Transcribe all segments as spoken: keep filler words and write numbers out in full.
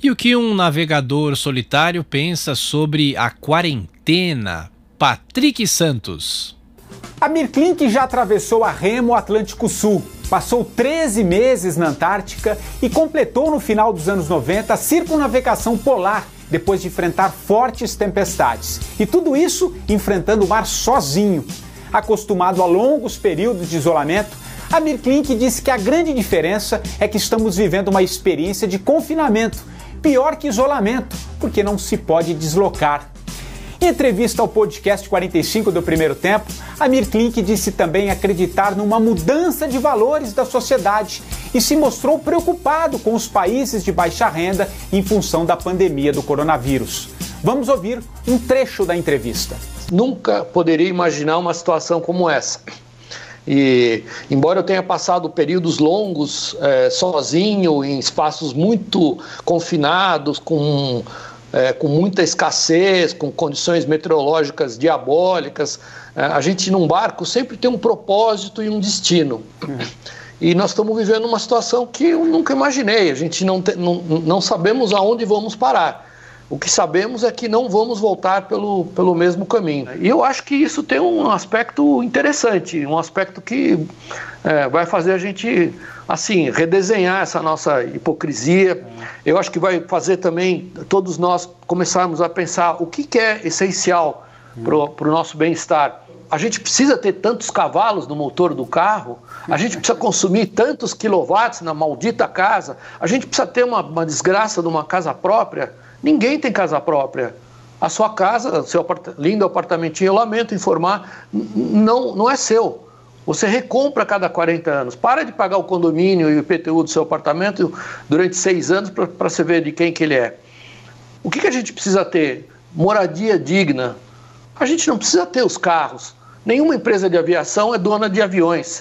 E o que um navegador solitário pensa sobre a quarentena? Patrick Santos. Amir Klink já atravessou a remo o Atlântico Sul, passou treze meses na Antártica e completou no final dos anos noventa a circunnavegação polar, depois de enfrentar fortes tempestades. E tudo isso enfrentando o mar sozinho. Acostumado a longos períodos de isolamento, Amir Klink disse que a grande diferença é que estamos vivendo uma experiência de confinamento, pior que isolamento, porque não se pode deslocar. Em entrevista ao podcast quarenta e cinco do Primeiro Tempo, Amir Klink disse também acreditar numa mudança de valores da sociedade e se mostrou preocupado com os países de baixa renda em função da pandemia do coronavírus. Vamos ouvir um trecho da entrevista. Nunca poderia imaginar uma situação como essa. E, embora eu tenha passado períodos longos é, sozinho, em espaços muito confinados, com... É, com muita escassez, com condições meteorológicas diabólicas, é, a gente num barco sempre tem um propósito e um destino. Uhum. E nós estamos vivendo uma situação que eu nunca imaginei, a gente não, te, não, não sabemos aonde vamos parar. O que sabemos é que não vamos voltar pelo, pelo mesmo caminho. E eu acho que isso tem um aspecto interessante, um aspecto que é, vai fazer a gente, assim, redesenhar essa nossa hipocrisia. Eu acho que vai fazer também todos nós começarmos a pensar o que, que é essencial para o nosso bem-estar. A gente precisa ter tantos cavalos no motor do carro, a gente precisa consumir tantos quilowatts na maldita casa, a gente precisa ter uma, uma desgraça de uma casa própria. Ninguém tem casa própria. A sua casa, seu apart... lindo apartamentinho, eu lamento informar, não, não é seu. Você recompra a cada quarenta anos. Para de pagar o condomínio e o I P T U do seu apartamento durante seis anos para você ver de quem que ele é. O que, que a gente precisa ter? Moradia digna. A gente não precisa ter os carros. Nenhuma empresa de aviação é dona de aviões.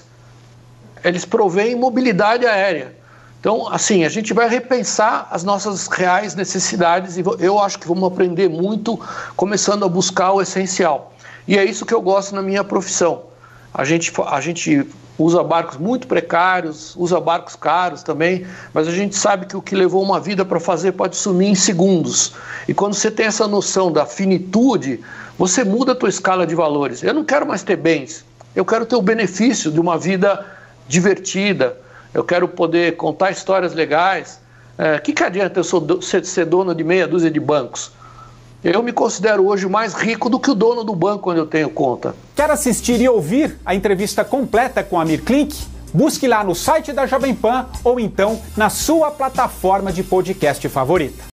Eles provêm mobilidade aérea. Então, assim, a gente vai repensar as nossas reais necessidades e eu acho que vamos aprender muito começando a buscar o essencial. E é isso que eu gosto na minha profissão. A gente, a gente usa barcos muito precários, usa barcos caros também, mas a gente sabe que o que levou uma vida para fazer pode sumir em segundos. E quando você tem essa noção da finitude, você muda a tua escala de valores. Eu não quero mais ter bens, eu quero ter o benefício de uma vida divertida. Eu quero poder contar histórias legais. O é, que, que adianta eu sou do, ser, ser dono de meia dúzia de bancos? Eu me considero hoje mais rico do que o dono do banco onde eu tenho conta. Quer assistir e ouvir a entrevista completa com Amir Klink? Busque lá no site da Jovem Pan ou então na sua plataforma de podcast favorita.